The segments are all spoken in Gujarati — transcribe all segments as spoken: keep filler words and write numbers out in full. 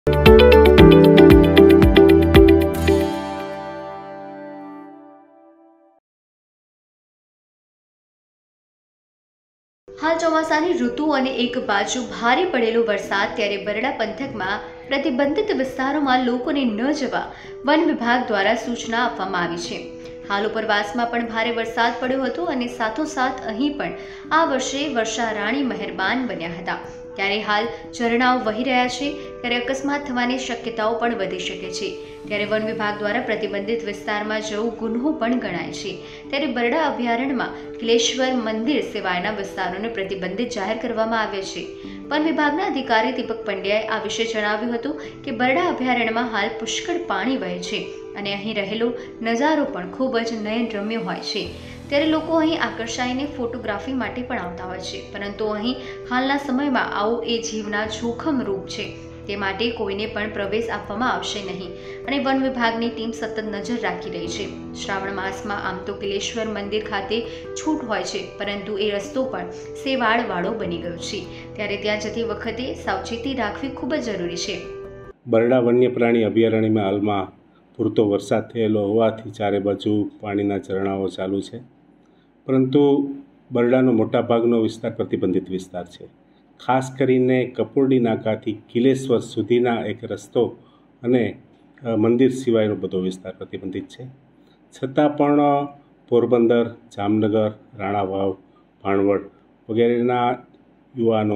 હાલ ચોમાસાની ઋતુ અને એક બાજુ ભારે પડેલો વરસાદ, ત્યારે બરડા પંથકમાં પ્રતિબંધિત વિસ્તારોમાં લોકોને ન જવા વન વિભાગ દ્વારા સૂચના આપવામાં આવી છે। હાલ ઉપરવાસમાં પણ ભારે વરસાદ પડ્યો હતો અને સાથોસાથ અહીં પણ આ વર્ષે વર્ષા રાણી મહેરબાન બન્યા હતા। ત્યારે હાલ ઝરણાઓ વહી રહ્યા છે, ત્યારે અકસ્માત થવાની શક્યતાઓ પણ વધી શકે છે। ત્યારે વન વિભાગ દ્વારા પ્રતિબંધિત વિસ્તારમાં જવું ગુન્હો પણ ગણાય છે। ત્યારે બરડા અભયારણ્યમાં કિલેશ્વર મંદિર સિવાયના વિસ્તારોને પ્રતિબંધિત જાહેર કરવામાં આવ્યા છે। વન વિભાગના અધિકારી દીપક પંડ્યાએ આ વિશે જણાવ્યું હતું કે બરડા અભયારણ્યમાં હાલ પુષ્કળ પાણી વહે છે અને અહીં રહેલો નજારો પણ ખૂબ જ નયનરમ્ય હોય છે। ત્યારે લોકો અહીં આકર્ષાઈને ફોટોગ્રાફી માટે પણ આવતા હોય છે, પરંતુ અહીં હાલના સમયમાં આવું એ જીવના જોખમ રૂપ છે, તે માટે કોઈને પણ પ્રવેશ આપવામાં આવશે નહીં અને વન વિભાગની ટીમ સતત નજર રાખી રહી છે। શ્રાવણ માસમાં આમ તો કિલેશ્વર મંદિર ખાતે છૂટ હોય છે, પરંતુ એ રસ્તો પણ સેવાળવાળો બની ગયો છે, ત્યારે ત્યાં જતી વખતે સાવચેતી રાખવી ખૂબ જ જરૂરી છે। બરડા વન્ય પ્રાણી અભયારણ્યમાં હાલમાં પૂરતો વરસાદ થયેલો હોવાથી ચારે બાજુ પાણીના ઝરણાઓ ચાલુ છે, પરંતુ બરડાનો મોટાભાગનો વિસ્તાર પ્રતિબંધિત વિસ્તાર છે। ખાસ કરીને કપોરડી નાકાથી કિલેશ્વર સુધીના એક રસ્તો અને મંદિર સિવાયનો બધો વિસ્તાર પ્રતિબંધિત છે। છતાં પણ પોરબંદર, જામનગર, રાણાવાવ, ભાણવડ વગેરેના યુવાનો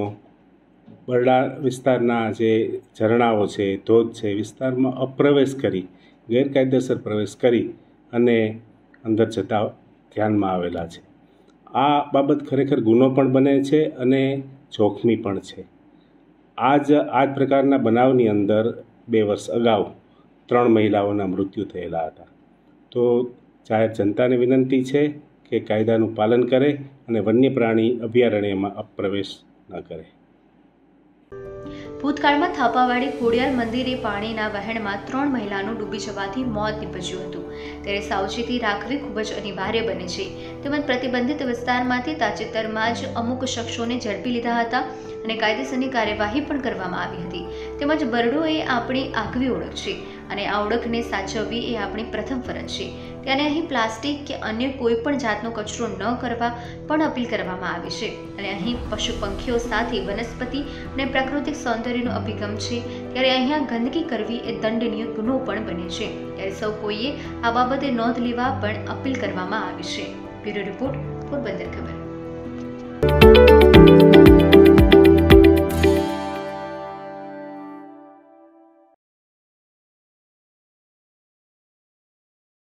બરડા વિસ્તારના જે ઝરણાઓ છે, ધોધ છે, વિસ્તારમાં અપ્રવેશ કરી ગેરકાયદેસર પ્રવેશ કરી અને અંદર જતા ધ્યાનમાં આવેલા છે। આ બાબત ખરેખર ગુનો પણ બને છે અને જોખમી પણ છે। આ જ આ જ પ્રકારના બનાવની અંદર બે વર્ષ અગાઉ ત્રણ મહિલાઓના મૃત્યુ થયેલા હતા। તો જાહેર જનતાને વિનંતી છે કે કાયદાનું પાલન કરે અને વન્ય પ્રાણી અભયારણ્યમાં અપ્રવેશ ન કરે। ભૂતકાળમાં થાપાવાડી ખોડિયાર મંદિરે પાણીના વહેણમાં ત્રણ મહિલાનું ડૂબી જવાથી મોત નીપજ્યું હતું, ત્યારે સાવચેતી રાખવી ખૂબ જ અનિવાર્ય બને છે। તેમજ પ્રતિબંધિત વિસ્તારમાંથી તાજેતરમાં જ અમુક શખ્સોને ઝડપી લીધા હતા અને કાયદેસરની કાર્યવાહી પણ કરવામાં આવી હતી। તેમજ બરડો એ આપણી આગવી ઓળખ છે અને આ ઓળખને સાચવવી એ આપણી પ્રથમ ફરજ છે। ત્યારે અહીં પ્લાસ્ટિક કે અન્ય કોઈ પણ જાતનો કચરો ન કરવા પણ અપીલ કરવામાં આવી છે અને અહીં પશુ પંખીઓ સાથે વનસ્પતિ અને પ્રાકૃતિક સૌંદર્યનો અભિગમ છે, ત્યારે અહીંયા ગંદકી કરવી એ દંડનીય ગુનો પણ બને છે। ત્યારે સૌ કોઈએ આ બાબતે નોંધ લેવા પણ અપીલ કરવામાં આવી છે। બ્યુરો રિપોર્ટ, પોરબંદર ખબર।